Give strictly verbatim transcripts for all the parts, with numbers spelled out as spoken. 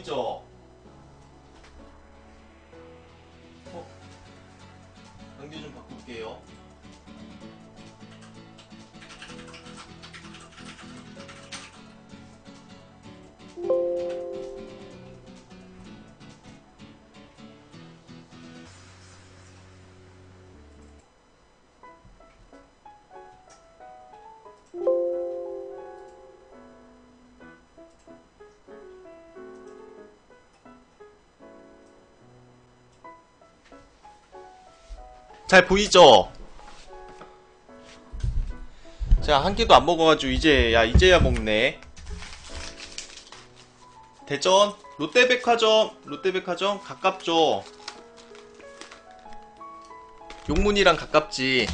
보이죠? 어? 장비 좀 바꿀게요. 잘 보이죠? 제가 한 끼도 안 먹어가지고 이제 야 이제야 먹네. 대전 롯데백화점 롯데백화점 가깝죠? 용문이랑 가깝지.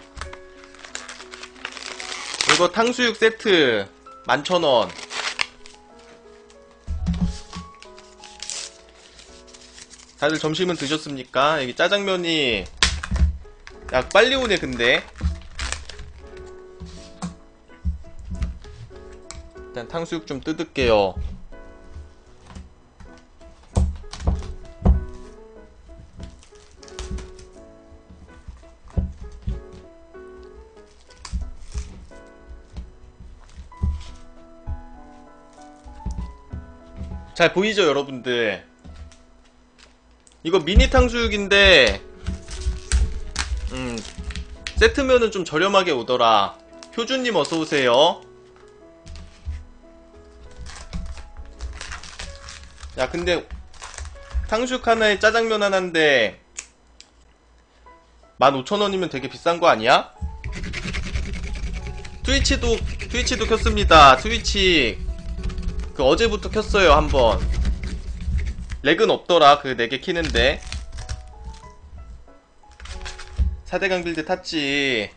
이거 탕수육 세트 만 천 원. 다들 점심은 드셨습니까? 여기 짜장면이 야 빨리 오네. 근데 일단 탕수육 좀 뜯을게요. 잘 보이죠 여러분들? 이거 미니 탕수육인데 음 세트면은 좀 저렴하게 오더라. 효준님 어서오세요. 야 근데 탕수육 하나에 짜장면 하나인데 만 오천 원이면 되게 비싼거 아니야? 트위치도 트위치도 켰습니다. 트위치 그 어제부터 켰어요. 한번 렉은 없더라. 그 네 개 키는데 사대강 빌드 탔지.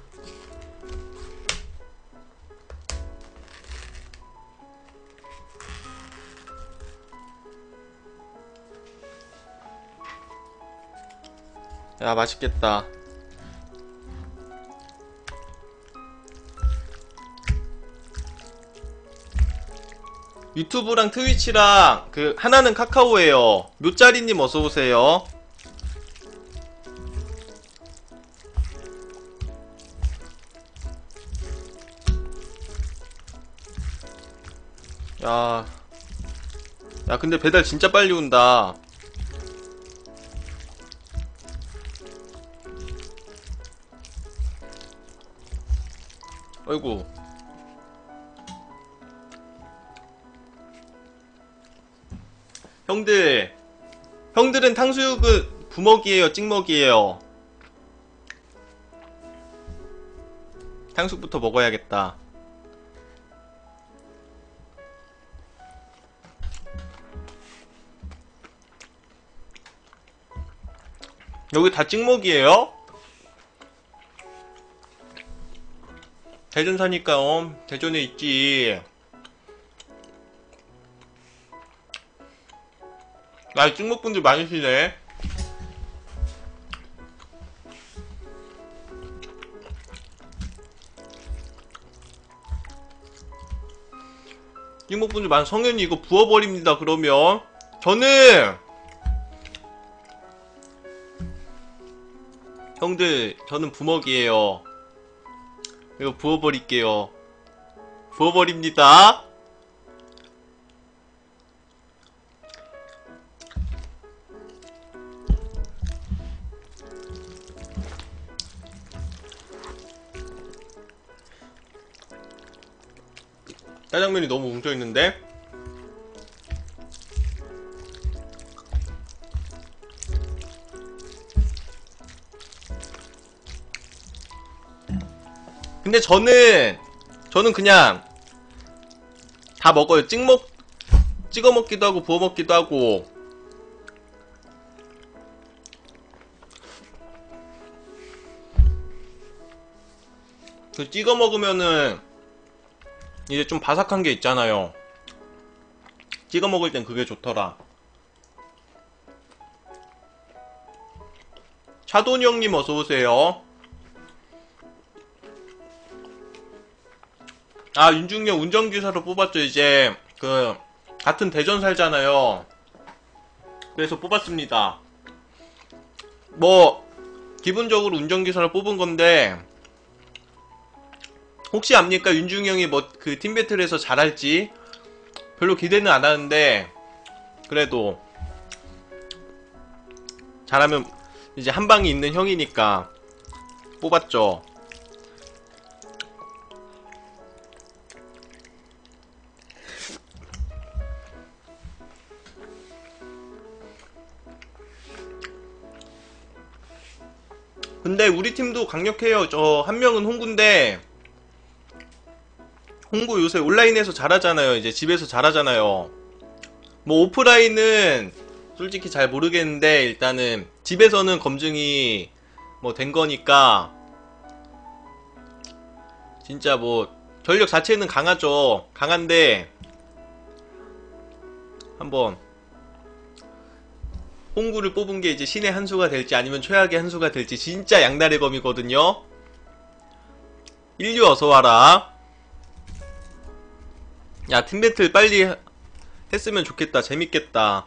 야 맛있겠다. 유튜브랑 트위치랑 그 하나는 카카오예요. 묘짜리님 어서오세요. 야, 야 근데 배달 진짜 빨리 온다. 어이구. 형들 형들은 탕수육은 부먹이에요 찍먹이에요? 탕수육부터 먹어야겠다. 여기 다 찍먹이에요? 대전 사니까 어 대전에 있지. 나 찍먹분들 많으시네. 찍먹분들 많은. 성현이 이거 부어버립니다. 그러면 저는 형들 저는 부먹이에요. 이거 부어버릴게요. 부어버립니다. 짜장면이 너무 뭉쳐있는데? 근데 저는 저는 그냥 다 먹어요. 찍먹 찍어 먹기도 하고 부어 먹기도 하고. 그 찍어 먹으면은 이제 좀 바삭한 게 있잖아요. 찍어 먹을 땐 그게 좋더라. 차돈이 형님 어서오세요. 아 윤중형 운전기사로 뽑았죠. 이제 그 같은 대전 살잖아요. 그래서 뽑았습니다. 뭐 기본적으로 운전기사를 뽑은 건데 혹시 압니까? 윤중이 형이 뭐 그 팀배틀에서 잘할지 별로 기대는 안 하는데 그래도 잘하면 이제 한방이 있는 형이니까 뽑았죠. 근데 우리 팀도 강력해요. 저 한 명은 홍구인데 홍구 요새 온라인에서 잘하잖아요. 이제 집에서 잘하잖아요. 뭐 오프라인은 솔직히 잘 모르겠는데 일단은 집에서는 검증이 뭐 된 거니까 진짜 뭐 전력 자체는 강하죠. 강한데 한번 홍구를 뽑은 게 이제 신의 한 수가 될지 아니면 최악의 한 수가 될지 진짜 양날의 검이거든요. 인류 어서와라. 야, 팀배틀 빨리 했으면 좋겠다. 재밌겠다.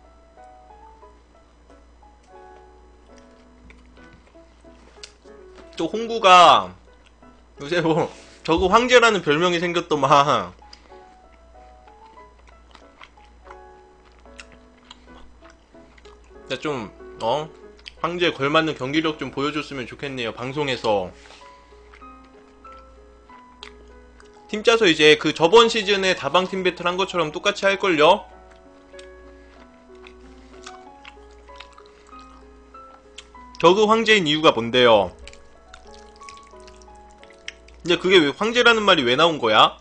또 홍구가 요새 뭐 저거 황제라는 별명이 생겼더만. 좀 어? 황제에 걸맞는 경기력 좀 보여줬으면 좋겠네요. 방송에서. 팀 짜서 이제 그 저번 시즌에 다방 팀 배틀 한 것처럼 똑같이 할걸요? 저그 황제인 이유가 뭔데요? 근데 그게 왜 황제라는 말이 왜 나온 거야?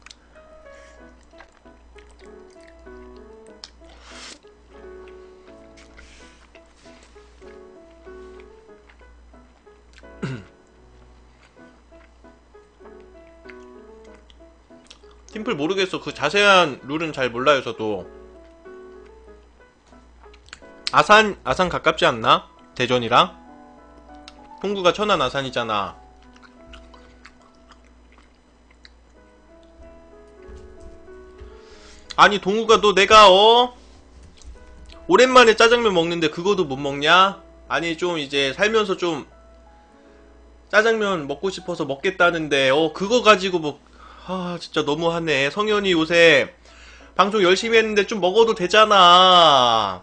팀플 모르겠어. 그 자세한 룰은 잘 몰라요. 저도. 아산 아산 가깝지 않나? 대전이랑? 홍구가 천안 아산이잖아. 아니 동우가 너 내가 어? 오랜만에 짜장면 먹는데 그거도 못 먹냐? 아니 좀 이제 살면서 좀 짜장면 먹고 싶어서 먹겠다는데 어 그거 가지고 뭐 아 진짜 너무하네. 성현이 요새 방송 열심히 했는데 좀 먹어도 되잖아.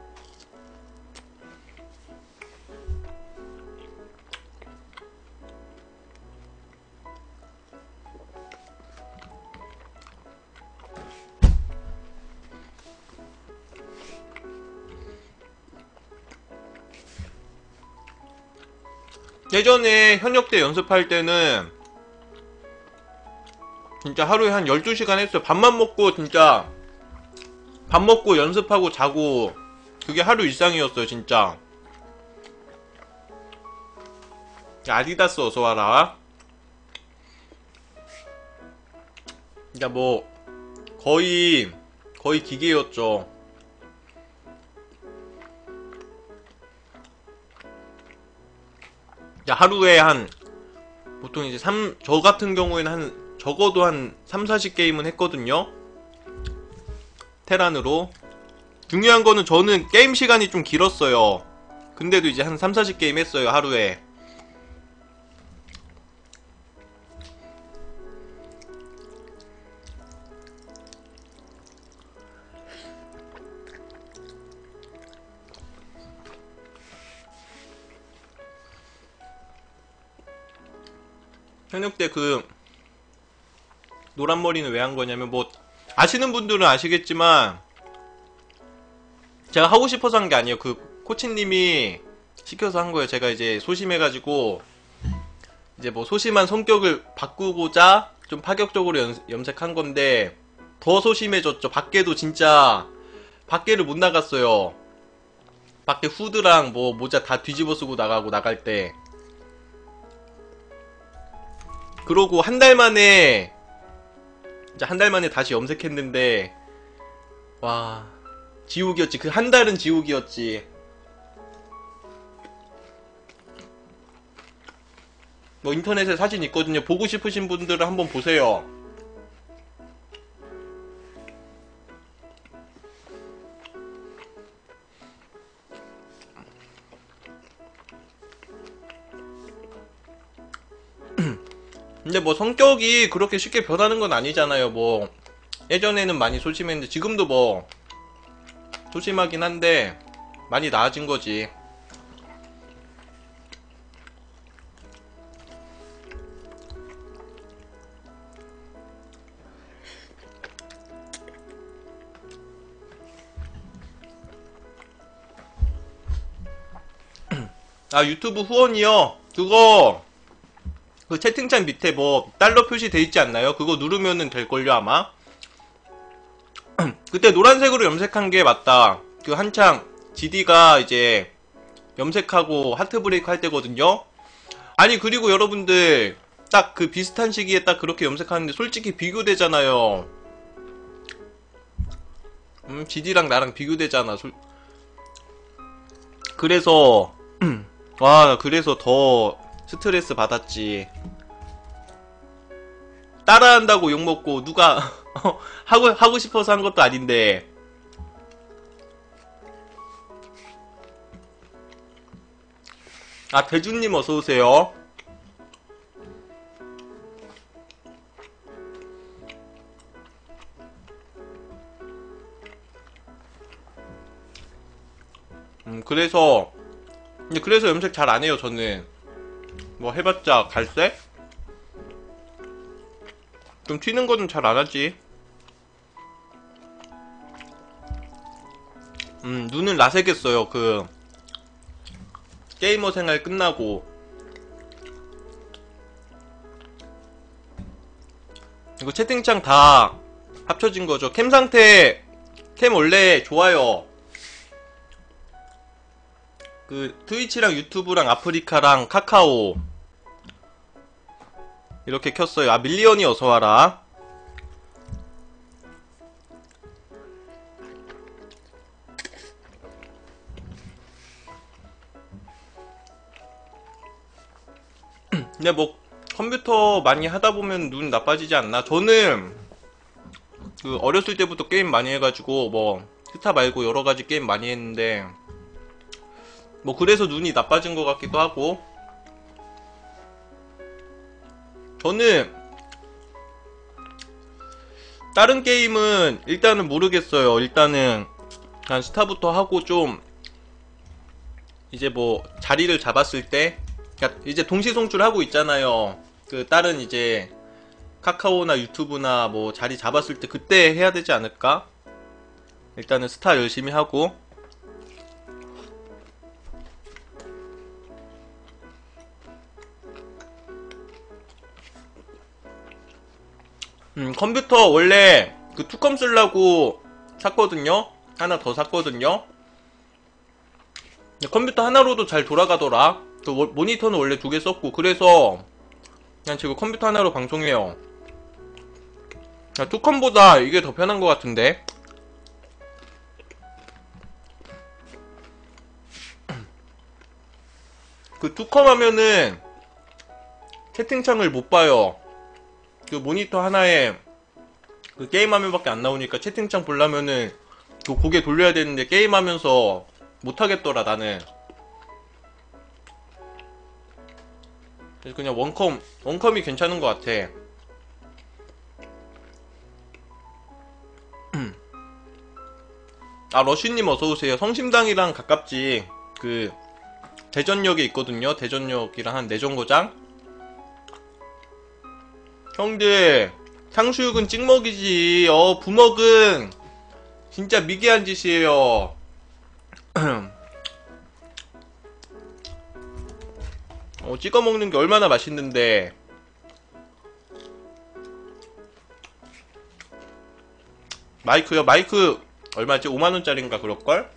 예전에 현역 때 연습할 때는 진짜 하루에 한 열두 시간 했어요. 밥만 먹고 진짜 밥 먹고 연습하고 자고 그게 하루 일상이었어요. 진짜. 아디다스 어서와라. 진짜 뭐 거의 거의 기계였죠. 야, 하루에 한 보통 이제 삼 저 같은 경우에는 한 적어도 한 삼, 사십 게임은 했거든요. 테란으로. 중요한 거는 저는 게임 시간이 좀 길었어요. 근데도 이제 한 삼, 사십 게임 했어요. 하루에. 현역 때 그 노란머리는 왜 한 거냐면 뭐 아시는 분들은 아시겠지만 제가 하고 싶어서 한 게 아니에요. 그 코치님이 시켜서 한 거예요. 제가 이제 소심해가지고 이제 뭐 소심한 성격을 바꾸고자 좀 파격적으로 연, 염색한 건데 더 소심해졌죠. 밖에도 진짜 밖에를 못 나갔어요. 밖에 후드랑 뭐 모자 다 뒤집어 쓰고 나가고 나갈 때. 그러고 한 달 만에 이제 한 달 만에 다시 염색했는데 와 지옥이었지. 그 한 달은 지옥이었지. 뭐 인터넷에 사진 있거든요. 보고 싶으신 분들은 한번 보세요. 근데 뭐 성격이 그렇게 쉽게 변하는 건 아니잖아요. 뭐 예전에는 많이 소심했는데 지금도 뭐 소심하긴 한데 많이 나아진 거지. 아, 유튜브 후원이요? 그거 그 채팅창 밑에 뭐 달러 표시 돼 있지 않나요? 그거 누르면은 될걸요 아마? 그때 노란색으로 염색한 게 맞다. 그 한창 지디가 이제 염색하고 하트 브레이크 할 때거든요. 아니 그리고 여러분들 딱 그 비슷한 시기에 딱 그렇게 염색하는데 솔직히 비교되잖아요. 음, 지디랑 나랑 비교되잖아. 솔... 그래서 와 그래서 더 스트레스 받았지. 따라한다고 욕먹고 누가 하고 하고 싶어서 한 것도 아닌데. 아 대준님 어서 오세요. 음 그래서 근데 그래서 염색 잘 안 해요 저는. 뭐 해봤자 갈색? 좀 튀는 거는 잘 안 하지. 음 눈은 라섹했어요. 그 게이머 생활 끝나고. 이거 채팅창 다 합쳐진 거죠. 캠 상태 캠 원래 좋아요. 그 트위치랑 유튜브랑 아프리카랑 카카오 이렇게 켰어요. 아 밀리언이 어서와라. 근데 뭐 컴퓨터 많이 하다보면 눈 나빠지지 않나? 저는 그 어렸을 때부터 게임 많이 해가지고 뭐 스타 말고 여러가지 게임 많이 했는데 뭐 그래서 눈이 나빠진 것 같기도 하고. 저는 다른 게임은 일단은 모르겠어요. 일단은 한 스타부터 하고 좀 이제 뭐 자리를 잡았을 때 그러니까 이제 동시송출 하고 있잖아요. 그 다른 이제 카카오나 유튜브나 뭐 자리 잡았을 때 그때 해야 되지 않을까? 일단은 스타 열심히 하고. 음, 컴퓨터 원래 그 투컴 쓰려고 샀거든요? 하나 더 샀거든요? 컴퓨터 하나로도 잘 돌아가더라. 그 모니터는 원래 두 개 썼고, 그래서 그냥 지금 컴퓨터 하나로 방송해요. 투컴보다 이게 더 편한 것 같은데? 그 투컴 하면은 채팅창을 못 봐요. 그 모니터 하나에 그 게임 화면밖에 안 나오니까 채팅창 보려면은 그 고개 돌려야 되는데 게임하면서 못하겠더라 나는. 그래서 그냥 원컴 원컴이 괜찮은 것 같아. 아 러쉬님 어서오세요. 성심당이랑 가깝지. 그 대전역에 있거든요. 대전역이랑 한 네 정거장. 형들 탕수육은 찍먹이지. 어 부먹은 진짜 미개한 짓이에요. 어 찍어먹는 게 얼마나 맛있는데. 마이크요? 마이크 얼마지? 오만원짜리인가 그럴걸?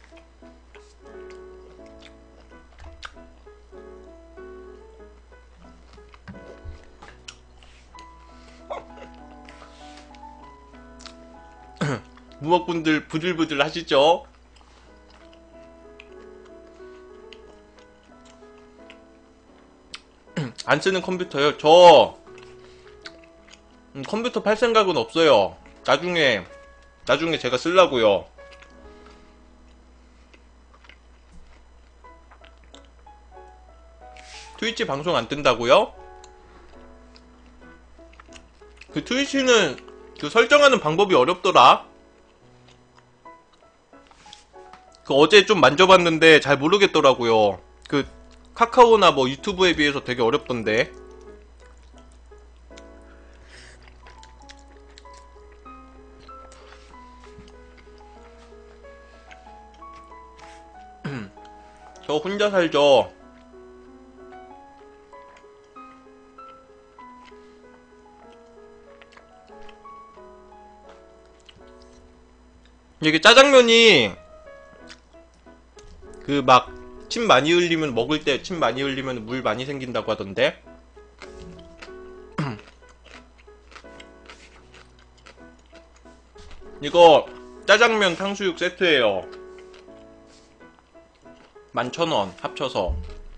무먹분들 부들부들 하시죠? 안 쓰는 컴퓨터요? 저 음, 컴퓨터 팔 생각은 없어요. 나중에 나중에 제가 쓰려고요. 트위치 방송 안 뜬다고요? 그 트위치는 그 설정하는 방법이 어렵더라. 그 어제 좀 만져봤는데 잘 모르겠더라고요. 그 카카오나 뭐 유튜브에 비해서 되게 어렵던데. 저 혼자 살죠. 이게 짜장면이 그 막 침 많이 흘리면, 먹을 때 침 많이 흘리면 물 많이 생긴다고 하던데. 이거 짜장면 탕수육 세트예요. 만 천 원 합쳐서.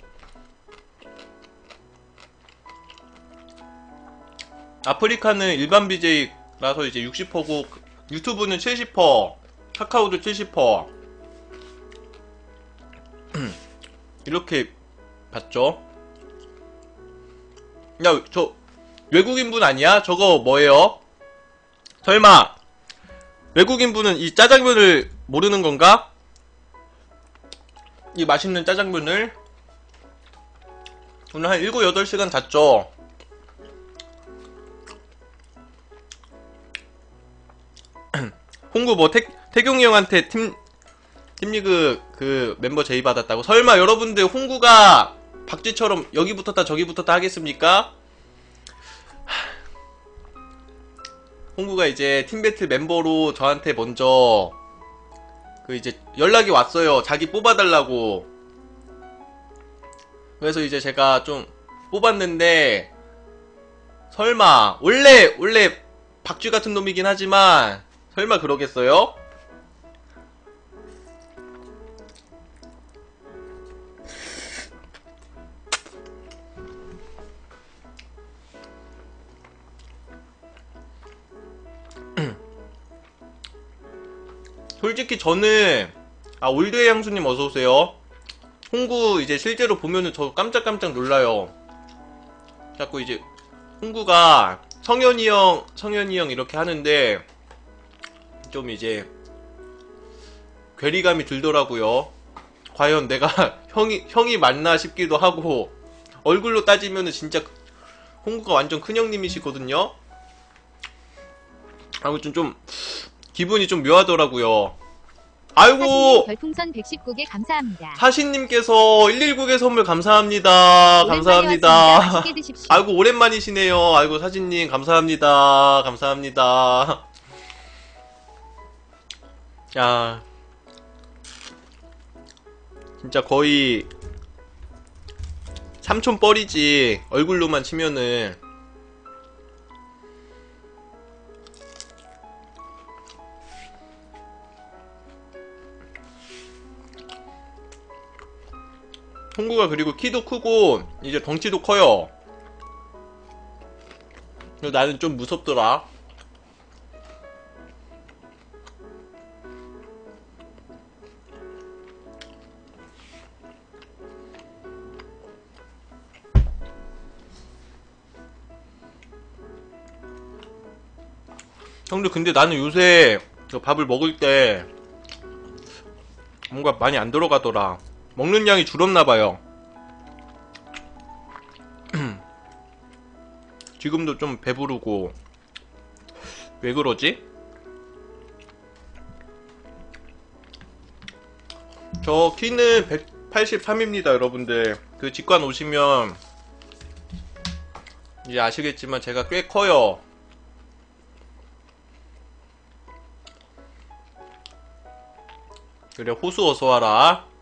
아프리카는 일반 비제이라서 이제 육십 퍼센트고 유튜브는 칠십 퍼센트, 카카오도 칠십 퍼센트. 이렇게 봤죠? 야, 저 외국인분 아니야? 저거 뭐예요? 설마 외국인분은 이 짜장면을 모르는 건가? 이 맛있는 짜장면을 오늘 한 일곱, 여덟 시간 잤죠? 홍구 뭐 태, 태경이 형한테 팀, 팀리그 그 멤버 제의 받았다고? 설마 여러분들 홍구가 박쥐처럼 여기 붙었다 저기 붙었다 하겠습니까? 홍구가 이제 팀배틀 멤버로 저한테 먼저 그 이제 연락이 왔어요. 자기 뽑아달라고. 그래서 이제 제가 좀 뽑았는데, 설마 원래 원래 박쥐 같은 놈이긴 하지만 설마 그러겠어요? 솔직히 저는, 아, 올드의 향수님 어서오세요. 홍구 이제 실제로 보면은 저 깜짝깜짝 놀라요. 자꾸 이제 홍구가 성현이 형, 성현이 형 이렇게 하는데 좀 이제 괴리감이 들더라고요. 과연 내가 형이, 형이 맞나 싶기도 하고, 얼굴로 따지면은 진짜 홍구가 완전 큰형님이시거든요. 아무튼 좀 기분이 좀 묘하더라고요. 아이고, 별풍선 백십구 개 감사합니다. 사신님께서 일일구 개 선물 감사합니다. 감사합니다. 아이고, 오랜만이시네요. 아이고, 사진님 감사합니다. 감사합니다. 야, 진짜 거의 삼촌 뻘이지. 얼굴로만 치면은. 홍구가 그리고 키도 크고 이제 덩치도 커요. 그래서 나는 좀 무섭더라. 형들 근데 나는 요새 밥을 먹을 때 뭔가 많이 안 들어가더라. 먹는 양이 줄었나봐요. 지금도 좀 배부르고. 왜 그러지? 저 키는 백팔십삼입니다 여러분들. 그 직관 오시면 이제 아시겠지만 제가 꽤 커요. 그래, 호수 어서와라.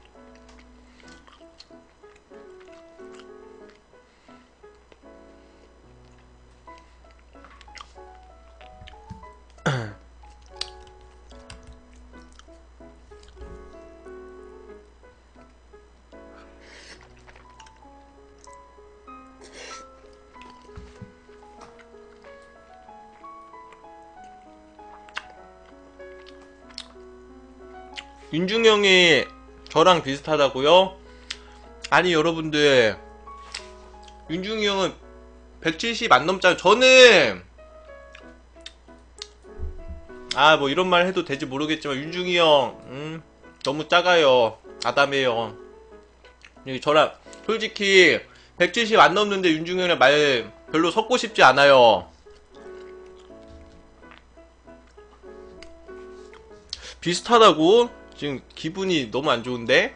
윤중형이 저랑 비슷하다고요? 아니 여러분들, 윤중형은 백칠십 안 넘잖아요. 저는 아 뭐 이런 말 해도 될지 모르겠지만 윤중이 형 음, 너무 작아요. 아담해요. 저랑 솔직히 백칠십 안 넘는데 윤중이 형이랑 말 별로 섞고 싶지 않아요. 비슷하다고? 지금 기분이 너무 안 좋은데?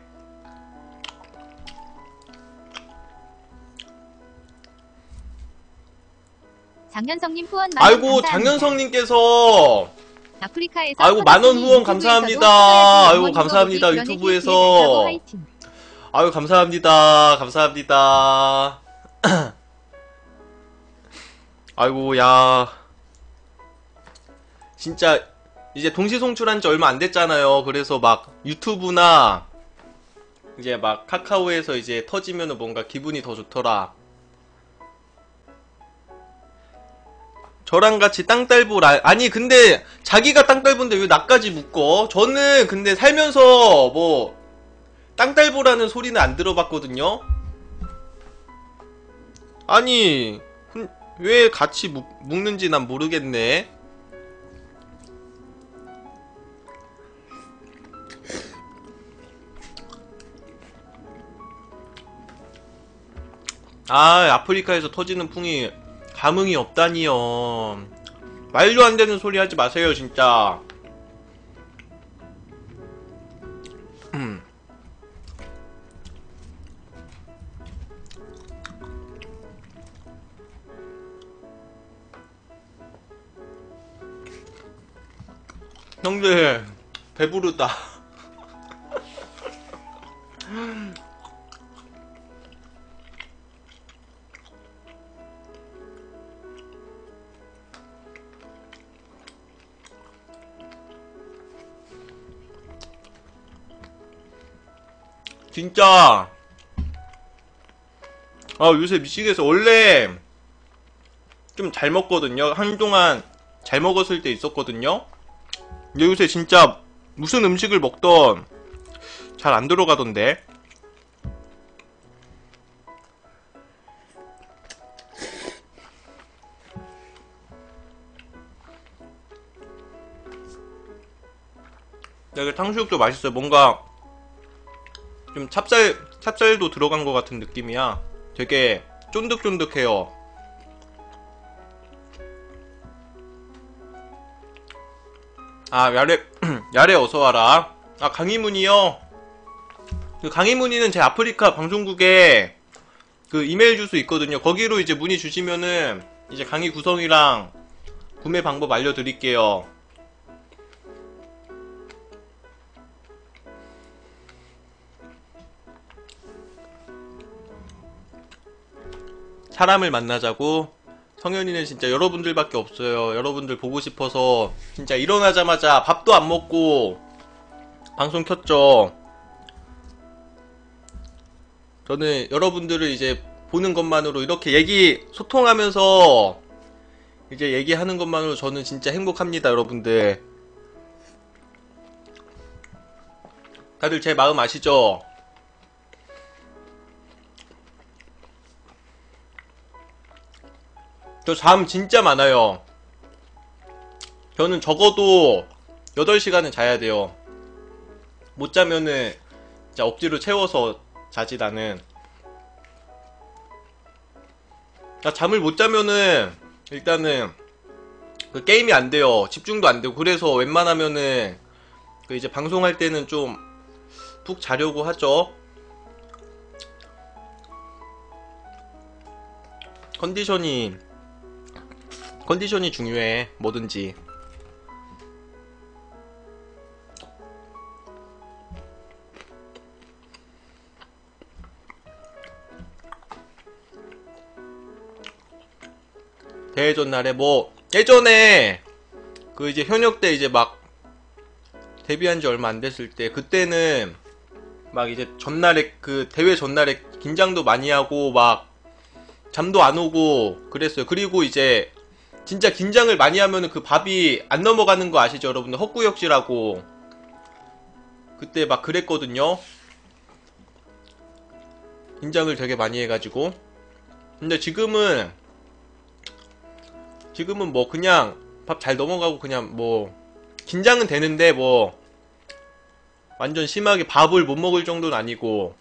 장현성님 후원 만원 아이고 감사합니다. 장현성님께서 아프리카에서 아이고 만원 후원 감사합니다. 아이고 감사합니다. 유튜브에서 아유 감사합니다. 감사합니다. 아이고 야 진짜 이제 동시 송출한 지 얼마 안 됐잖아요. 그래서 막 유튜브나 이제 막 카카오에서 이제 터지면은 뭔가 기분이 더 좋더라. 저랑 같이 땅딸보 라 아니 근데 자기가 땅딸보인데 왜 나까지 묶어? 저는 근데 살면서 뭐 땅딸보라는 소리는 안 들어봤거든요. 아니 왜 같이 묶, 묶는지 난 모르겠네. 아 아프리카에서 터지는 풍이 감흥이 없다니요. 말도 안 되는 소리 하지 마세요 진짜. 음. 형들 배부르다. 진짜 아 요새 미치겠어. 원래 좀 잘 먹거든요. 한동안 잘 먹었을 때 있었거든요. 근데 요새 진짜 무슨 음식을 먹던 잘 안 들어가던데. 여기 탕수육도 맛있어요. 뭔가 좀 찹쌀, 찹쌀도 들어간 것 같은 느낌이야. 되게 쫀득쫀득해요. 아, 야래, 야래 어서와라. 아, 강희문이요? 그 강희문이는 제 아프리카 방송국에 그 이메일 주소 있거든요. 거기로 이제 문의 주시면은 이제 강의 구성이랑 구매 방법 알려드릴게요. 사람을 만나자고? 성현이는 진짜 여러분들밖에 없어요. 여러분들 보고 싶어서 진짜 일어나자마자 밥도 안 먹고 방송 켰죠. 저는 여러분들을 이제 보는 것만으로 이렇게 얘기 소통하면서 이제 얘기하는 것만으로 저는 진짜 행복합니다. 여러분들 다들 제 마음 아시죠? 저 잠 진짜 많아요. 저는 적어도 여덟 시간은 자야 돼요. 못 자면은 진짜 억지로 채워서 자지 나는. 나 잠을 못 자면은 일단은 그 게임이 안 돼요. 집중도 안 되고. 그래서 웬만하면은 그 이제 방송할 때는 좀 푹 자려고 하죠. 컨디션이 컨디션이 중요해. 뭐든지. 대회전 날에 뭐 예전에 그 이제 현역 때 이제 막 데뷔한 지 얼마 안 됐을 때 그때는 막 이제 전날에 그 대회 전날에 긴장도 많이 하고 막 잠도 안 오고 그랬어요. 그리고 이제 진짜 긴장을 많이 하면은 그 밥이 안 넘어가는 거 아시죠 여러분들? 헛구역질하고 그때 막 그랬거든요. 긴장을 되게 많이 해가지고. 근데 지금은 지금은 뭐 그냥 밥 잘 넘어가고 그냥 뭐 긴장은 되는데 뭐 완전 심하게 밥을 못 먹을 정도는 아니고.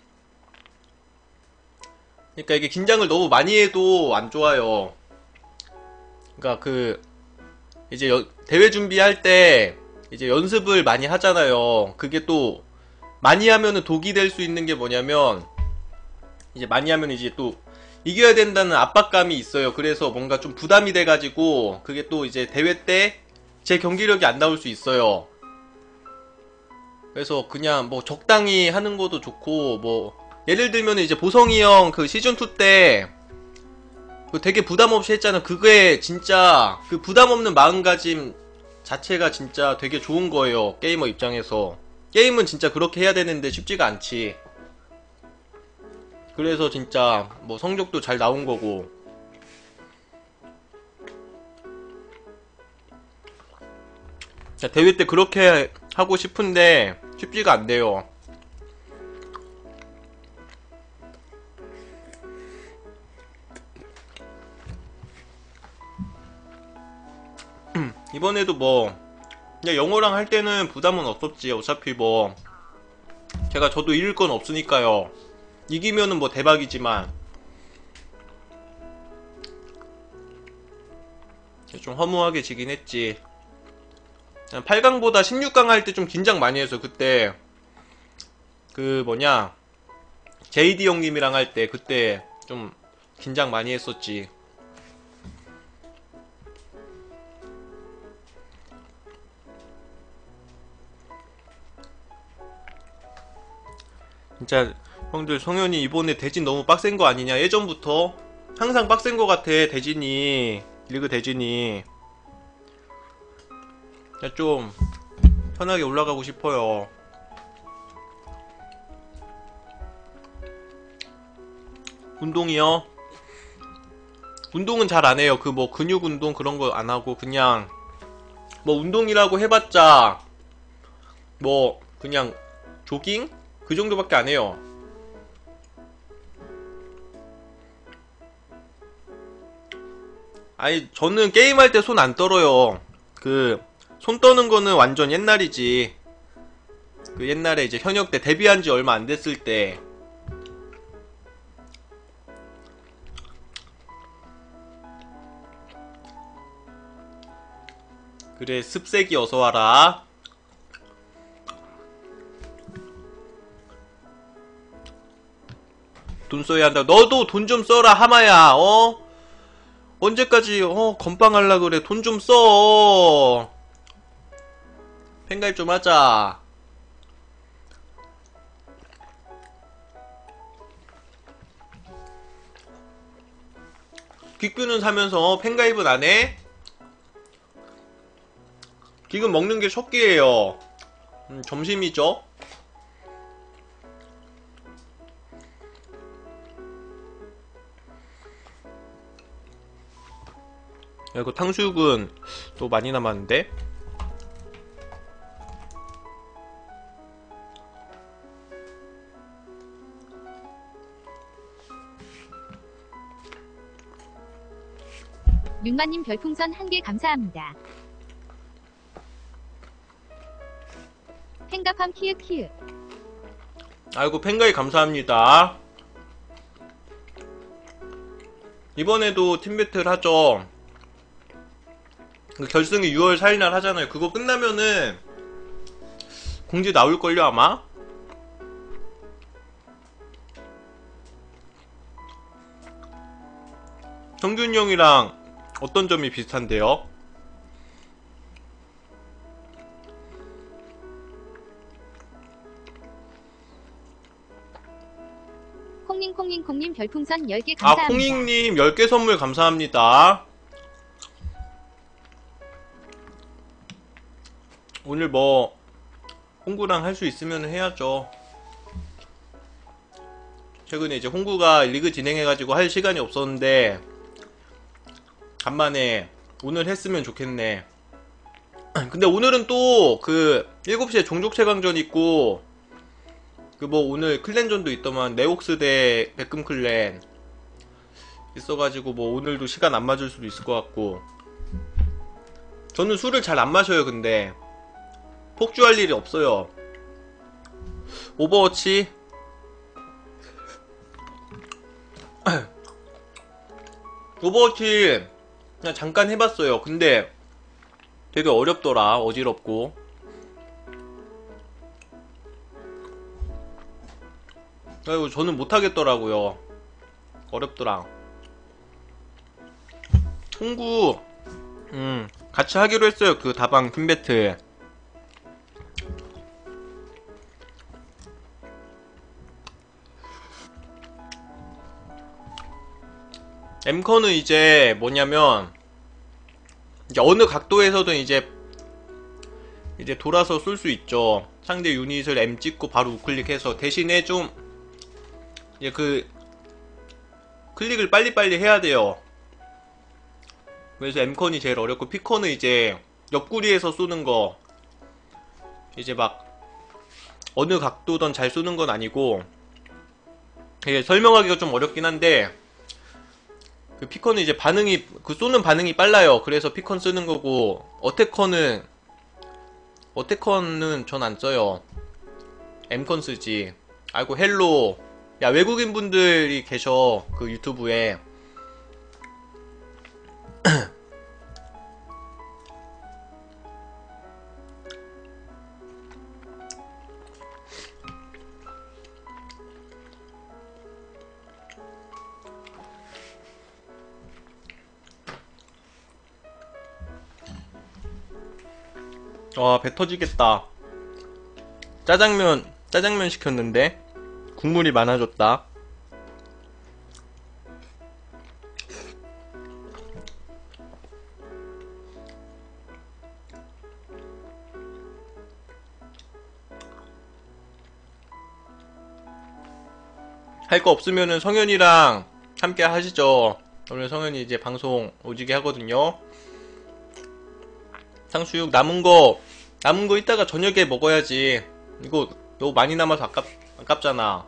그러니까 이게 긴장을 너무 많이 해도 안 좋아요. 그러니까 그 이제 여, 대회 준비할 때 이제 연습을 많이 하잖아요. 그게 또 많이 하면은 독이 될 수 있는 게 뭐냐면, 이제 많이 하면 이제 또 이겨야 된다는 압박감이 있어요. 그래서 뭔가 좀 부담이 돼가지고 그게 또 이제 대회 때 제 경기력이 안 나올 수 있어요. 그래서 그냥 뭐 적당히 하는 것도 좋고, 뭐 예를 들면 이제 보성이 형 그 시즌 투 때 그 되게 부담 없이 했잖아. 그게 진짜 그 부담 없는 마음가짐 자체가 진짜 되게 좋은 거예요. 게이머 입장에서. 게임은 진짜 그렇게 해야 되는데 쉽지가 않지. 그래서 진짜 뭐 성적도 잘 나온 거고. 대회 때 그렇게 하고 싶은데 쉽지가 안 돼요. 이번에도 뭐 그냥 영호랑 할 때는 부담은 없었지. 어차피 뭐 제가 저도 잃을 건 없으니까요. 이기면은 뭐 대박이지만 좀 허무하게 지긴 했지. 팔 강보다 십육 강 할 때 좀 긴장 많이 해서, 그때 그 뭐냐 제이디 형님이랑 할 때 그때 좀 긴장 많이 했었지. 진짜 형들, 성현이 이번에 대진 너무 빡센 거 아니냐. 예전부터 항상 빡센 거 같아. 대진이, 리그 대진이. 그냥 좀 편하게 올라가고 싶어요. 운동이요? 운동은 잘 안 해요. 그 뭐 근육 운동 그런 거 안 하고, 그냥 뭐 운동이라고 해봤자 뭐 그냥 조깅? 그 정도밖에 안 해요. 아니, 저는 게임할 때 손 안 떨어요. 그 손 떠는 거는 완전 옛날이지. 그 옛날에 이제 현역 때 데뷔한 지 얼마 안 됐을 때. 그래, 습색이 어서와라. 돈 써야 한다. 너도 돈 좀 써라, 하마야. 어? 언제까지 어 건빵하려 그래. 돈 좀 써. 팬가입 좀 하자. 퀵뷰는 사면서 팬가입은 안 해? 지금 먹는 게 첫 끼예요. 음, 점심이죠. 야, 이거 탕수육은 또 많이 남았는데? 융마님 별풍선 한 개 감사합니다. 팽가팜 키읔키읔. 아이고, 팬가입 감사합니다. 이번에도 팀배틀 하죠. 그 결승이 유월 사일날 하잖아요. 그거 끝나면은 공지 나올걸요, 아마? 정균 형이랑 어떤 점이 비슷한데요? 콩님콩님콩님 별풍선 열 개 아, 감사합니다. 콩잉님 열 개 선물 감사합니다. 오늘 뭐 홍구랑 할 수 있으면 해야죠. 최근에 이제 홍구가 리그 진행해가지고 할 시간이 없었는데 간만에 오늘 했으면 좋겠네. 근데 오늘은 또 그 일곱 시에 종족 최강전 있고, 그 뭐 오늘 클랜전도 있더만, 네옥스 대 백금 클랜 있어가지고 뭐 오늘도 시간 안 맞을 수도 있을 것 같고. 저는 술을 잘 안 마셔요. 근데 폭주할 일이 없어요. 오버워치 오버워치 그냥 잠깐 해봤어요. 근데 되게 어렵더라. 어지럽고. 그리고 저는 못하겠더라고요. 어렵더라. 홍구 음 같이 하기로 했어요. 그 다방 팀배틀. 엠컨은 이제 뭐냐면 이제 어느 각도에서든 이제 이제 돌아서 쏠 수 있죠. 상대 유닛을 M 찍고 바로 우클릭해서. 대신에 좀 이제 그 클릭을 빨리빨리 해야 돼요. 그래서 M컨이 제일 어렵고, P컨은 이제 옆구리에서 쏘는 거, 이제 막 어느 각도든 잘 쏘는 건 아니고, 이게 설명하기가 좀 어렵긴 한데, 그 P컨은 이제 반응이, 그 쏘는 반응이 빨라요. 그래서 P컨 쓰는 거고, 어택컨은 어택컨은 전 안 써요. M컨 쓰지. 아이고 헬로. 야, 외국인 분들이 계셔 그 유튜브에. 와, 배 터지겠다. 짜장면 짜장면 시켰는데 국물이 많아졌다. 할 거 없으면은 성현이랑 함께 하시죠. 오늘 성현이 이제 방송 오지게 하거든요. 탕수육 남은 거 남은 거 이따가 저녁에 먹어야지. 이거 너무 많이 남아서 아깝, 아깝잖아.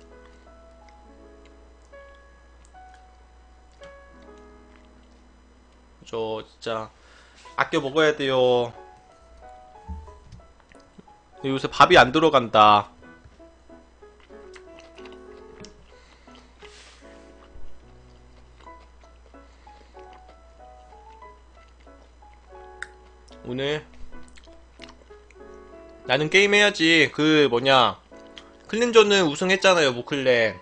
저 진짜 아껴 먹어야 돼요. 요새 밥이 안 들어간다. 오늘 나는 게임 해야지. 그 뭐냐, 클린저는 우승했잖아요. 무클레.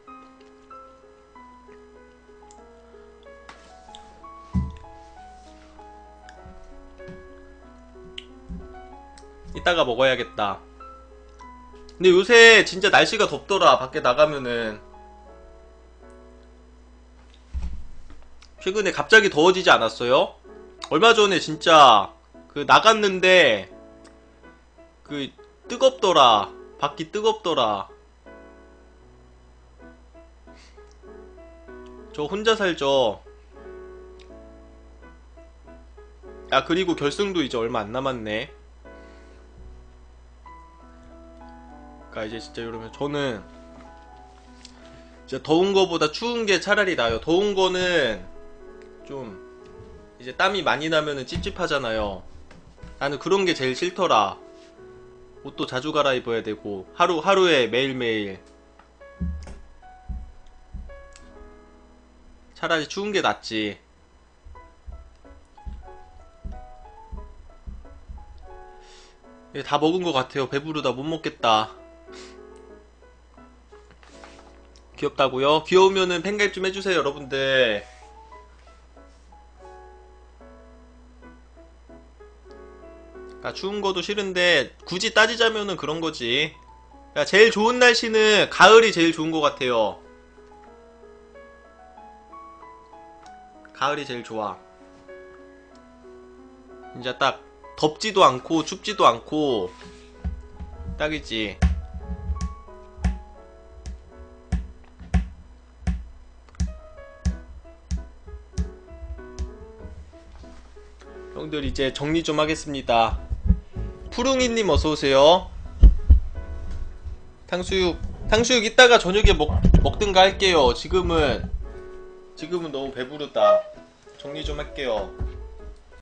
이따가 먹어야겠다. 근데 요새 진짜 날씨가 덥더라. 밖에 나가면은. 최근에 갑자기 더워지지 않았어요? 얼마 전에 진짜 그 나갔는데 그 뜨겁더라. 밖이 뜨겁더라. 저 혼자 살죠. 아, 그리고 결승도 이제 얼마 안 남았네. 그러니까 이제 진짜 이러면 저는 진짜 더운 거보다 추운 게 차라리 나아요. 더운 거는 좀 이제 땀이 많이 나면은 찝찝하잖아요. 나는 그런 게 제일 싫더라. 옷도 자주 갈아입어야 되고 하루 하루에 매일매일. 차라리 추운 게 낫지. 예, 다 먹은 것 같아요. 배부르다. 못 먹겠다. 귀엽다고요? 귀여우면은 팬가입 좀 해주세요, 여러분들. 아, 추운 거도 싫은데 굳이 따지자면은 그런 거지. 야, 제일 좋은 날씨는 가을이 제일 좋은 것 같아요. 가을이 제일 좋아. 진짜 딱 덥지도 않고 춥지도 않고 딱이지. 형들 이제 정리 좀 하겠습니다. 푸릉이님 어서오세요. 탕수육 탕수육 이따가 저녁에 먹, 먹든가 할게요. 지금은 지금은 너무 배부르다. 정리 좀 할게요.